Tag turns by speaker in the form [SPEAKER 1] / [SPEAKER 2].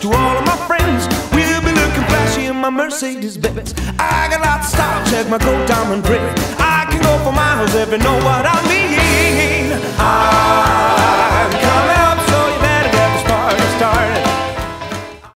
[SPEAKER 1] to all of my friends. We'll be looking flashy in my Mercedes-Benz. I got lots of style, check my gold diamond ring. I can go for miles if you know what I mean.